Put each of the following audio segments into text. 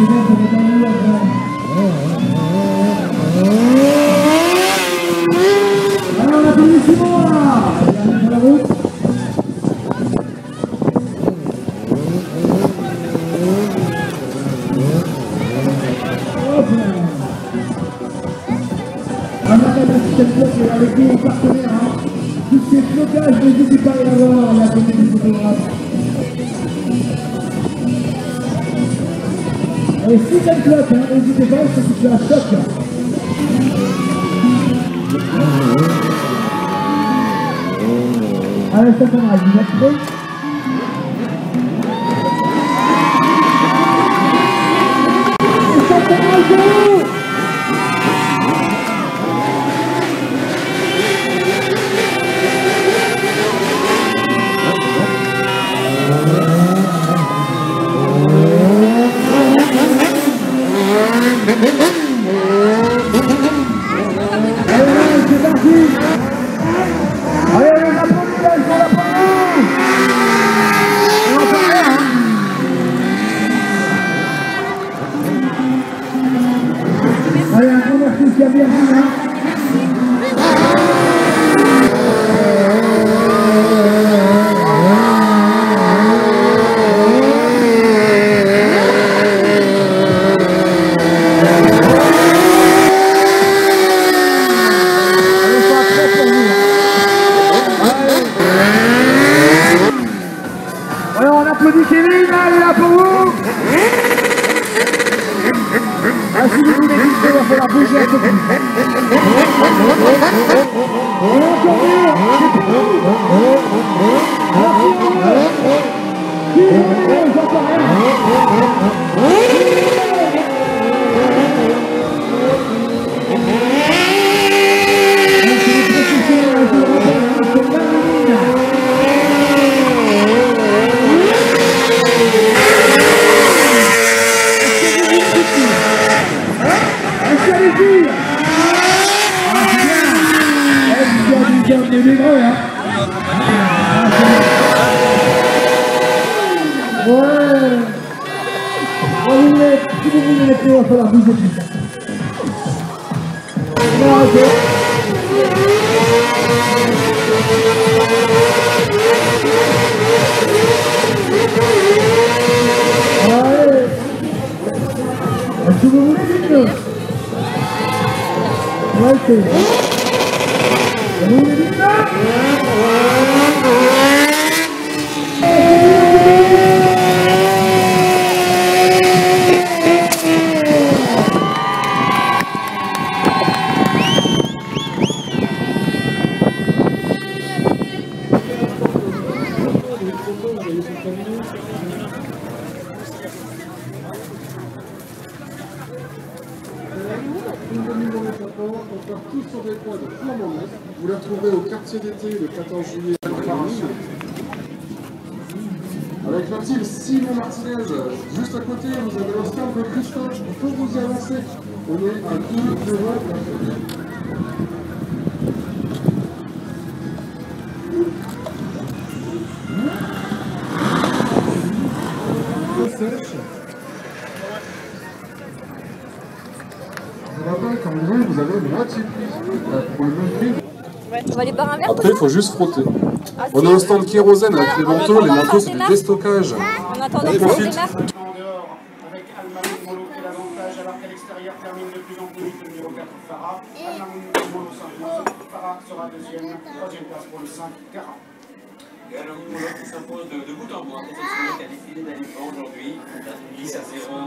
Avec nos partenaires, tout ce qui est flocage, n'hésitez pas à y avoir la côté du photographe. Allez, si ça flotte, n'hésitez pas, c'est que la stock. Allez, ça camarade, vous êtes prêts? Allez, un grand merci qui a bien vu, hein. Allez, on applaudit Kevin, allez là pour vous. Ah, si vous voulez, il va falloir bouger un peu plus. Si vous voulez les clés, il va falloir bouger plus. Allez. Est-ce que vous voulez dites-le? Ouais, vous voulez dites-le? On part tous sur des points de Flamand-Neuf. Vous les retrouvez au quartier d'été le 14 juillet à Paris. Avec la team Simon Martinez, juste à côté, vous avez le stand de Christophe. Il faut vous y avancer. On est à 2 € la fête. Je rappelle qu'en gros, vous avez moitié prix pour le même prix. Ouais, on va aller boire un verre. Après, il faut juste frotter. On a un stand kérosène avec les manteaux. Les manteaux, c'est du déstockage. En attendant que ça démarre. Avec Almamoun Molo qui a l'avantage alors qu'à l'extérieur termine de plus en plus vite le numéro 4 Farah. Almamoun Molo 5 Farah sera deuxième, troisième place pour le 5 Cara. Et Almamoun Molo qui s'impose de bout en bout. C'est celui qui a décidé d'aller pas aujourd'hui. 10 à 0.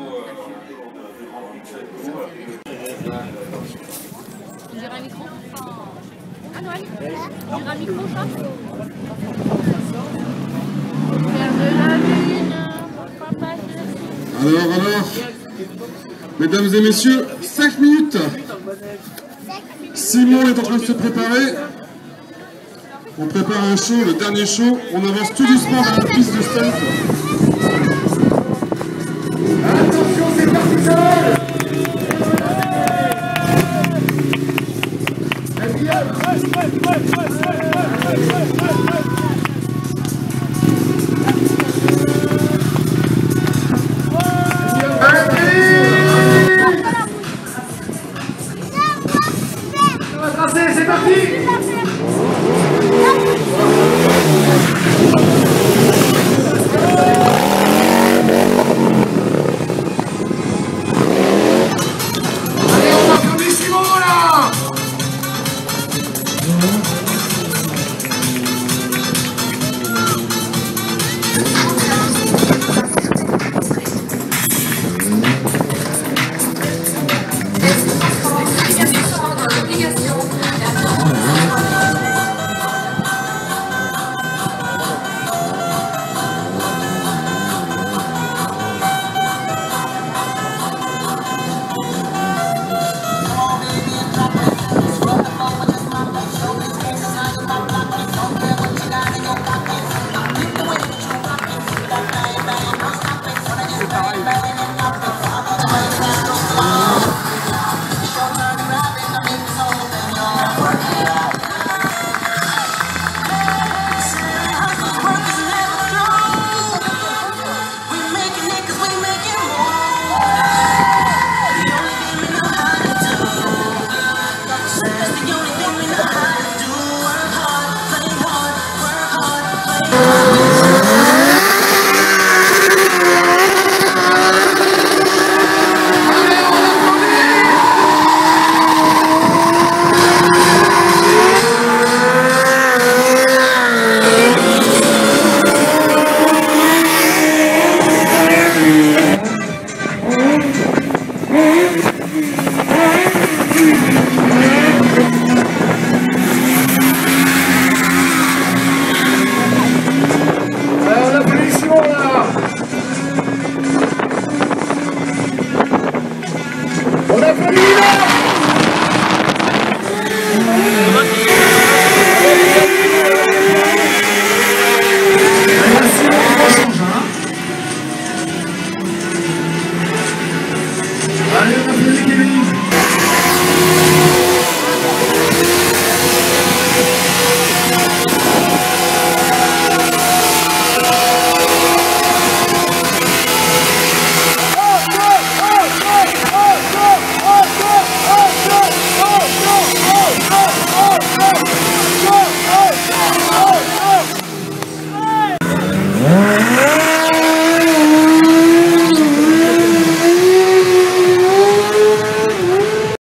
Tu dirais un micro? Ah Noël? Tu dirais un micro, ça? Faire de la lune, pourquoi pas? Alors, mesdames et messieurs, 5 minutes. Simon est en train de se préparer. On prépare un show, le dernier show. On avance tout doucement vers la piste de stunt. Attention, c'est parti seul. Ouais.